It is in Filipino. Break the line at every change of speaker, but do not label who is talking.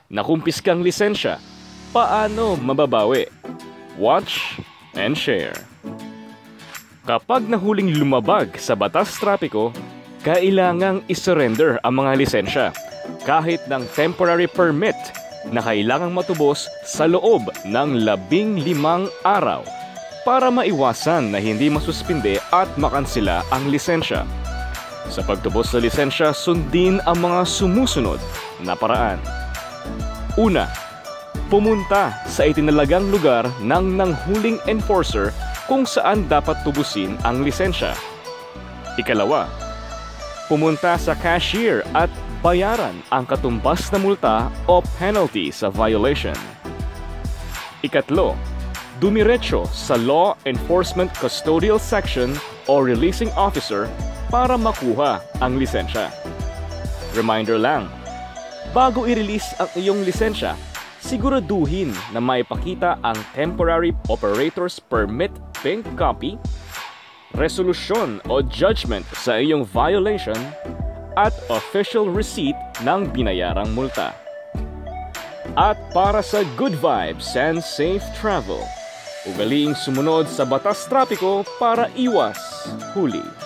Nakumpiskang lisensya, paano mababawi? Watch and share. Kapag nahuling lumabag sa batas trapiko, kailangang isurrender ang mga lisensya kahit ng temporary permit na kailangang matubos sa loob ng 15 araw para maiwasan na hindi masuspinde at makansela ang lisensya. Sa pagtubos sa lisensya, sundin ang mga sumusunod na paraan. Una, pumunta sa itinalagang lugar ng nanghuling enforcer kung saan dapat tubusin ang lisensya. Ikalawa, pumunta sa cashier at bayaran ang katumbas na multa o penalty sa violation. Ikatlo, dumiretso sa Law Enforcement Custodial Section o Releasing Officer para makuha ang lisensya. Reminder lang, bago i-release ang iyong lisensya, siguraduhin na maipakita ang Temporary Operator's Permit pink copy, resolusyon o judgment sa iyong violation, at official receipt ng binayarang multa. At para sa good vibes and safe travel, ugaliing sumunod sa batas trapiko para iwas huli.